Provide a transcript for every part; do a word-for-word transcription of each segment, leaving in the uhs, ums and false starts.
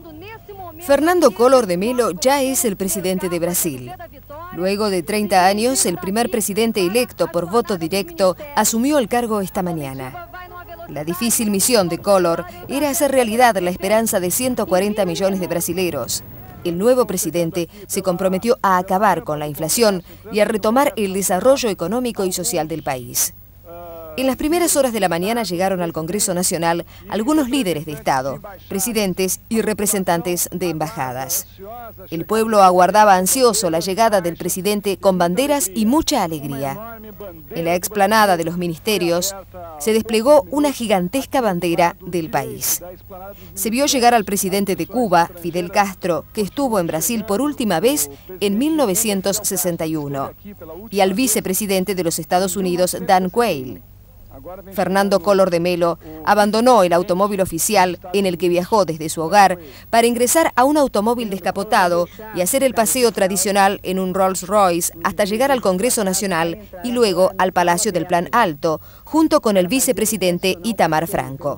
Fernando Collor de Mello ya es el presidente de Brasil. Luego de treinta años, el primer presidente electo por voto directo asumió el cargo esta mañana. La difícil misión de Collor era hacer realidad la esperanza de ciento cuarenta millones de brasileros. El nuevo presidente se comprometió a acabar con la inflación y a retomar el desarrollo económico y social del país. En las primeras horas de la mañana llegaron al Congreso Nacional algunos líderes de Estado, presidentes y representantes de embajadas. El pueblo aguardaba ansioso la llegada del presidente con banderas y mucha alegría. En la explanada de los ministerios se desplegó una gigantesca bandera del país. Se vio llegar al presidente de Cuba, Fidel Castro, que estuvo en Brasil por última vez en mil novecientos sesenta y uno, y al vicepresidente de los Estados Unidos, Dan Quayle. Fernando Collor de Mello abandonó el automóvil oficial en el que viajó desde su hogar para ingresar a un automóvil descapotado y hacer el paseo tradicional en un Rolls Royce hasta llegar al Congreso Nacional y luego al Palacio del Plan Alto, junto con el vicepresidente Itamar Franco.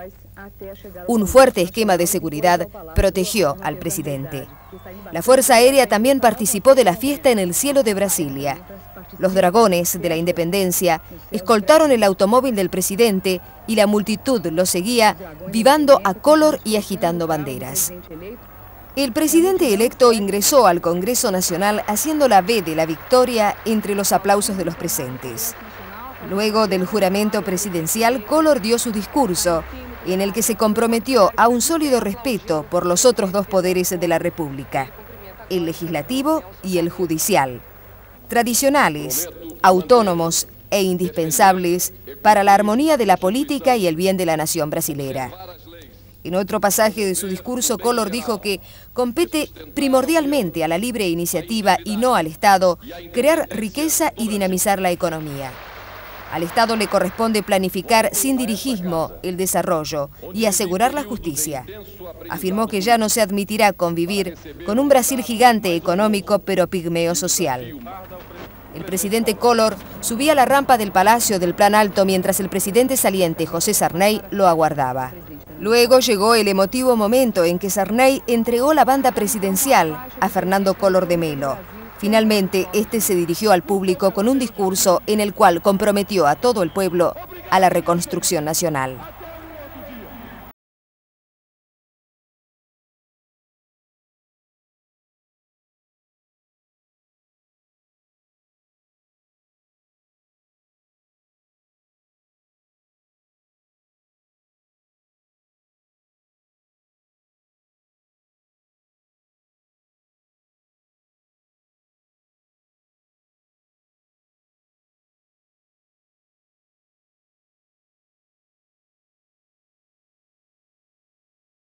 Un fuerte esquema de seguridad protegió al presidente. La Fuerza Aérea también participó de la fiesta en el cielo de Brasilia. Los dragones de la independencia escoltaron el automóvil del presidente y la multitud lo seguía, vivando a Collor y agitando banderas. El presidente electo ingresó al Congreso Nacional haciendo la V de la victoria entre los aplausos de los presentes. Luego del juramento presidencial, Collor dio su discurso, en el que se comprometió a un sólido respeto por los otros dos poderes de la República, el legislativo y el judicial, tradicionales, autónomos e indispensables para la armonía de la política y el bien de la nación brasilera. En otro pasaje de su discurso, Collor dijo que compete primordialmente a la libre iniciativa y no al Estado crear riqueza y dinamizar la economía. Al Estado le corresponde planificar sin dirigismo el desarrollo y asegurar la justicia. Afirmó que ya no se admitirá convivir con un Brasil gigante económico pero pigmeo social. El presidente Collor subía la rampa del Palacio del Plan Alto mientras el presidente saliente, José Sarney, lo aguardaba. Luego llegó el emotivo momento en que Sarney entregó la banda presidencial a Fernando Collor de Mello. Finalmente, este se dirigió al público con un discurso en el cual comprometió a todo el pueblo a la reconstrucción nacional.